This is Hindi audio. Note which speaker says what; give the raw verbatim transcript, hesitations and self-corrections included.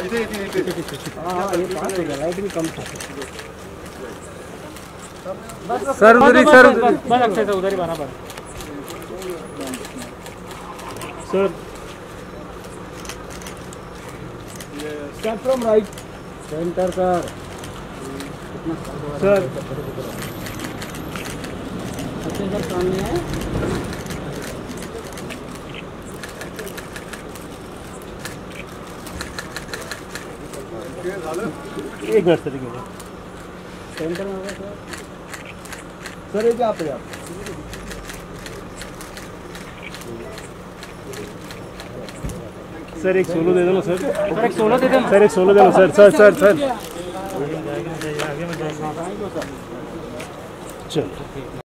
Speaker 1: लाइट भी कम था
Speaker 2: सर उधर ही सर
Speaker 1: बस अच्छे से उधर ही बना पड़ा
Speaker 2: sir
Speaker 1: start from right centre कर
Speaker 2: सर
Speaker 1: अच्छे सर सामने है
Speaker 2: एक मिनट सर
Speaker 1: सेंटर में होगा सर
Speaker 2: सर ये क्या पे आप सर एक सोलो दे दो सर
Speaker 1: सर एक सोलो दे दो
Speaker 2: सर एक सोलो दे दो सर सर सर सर चल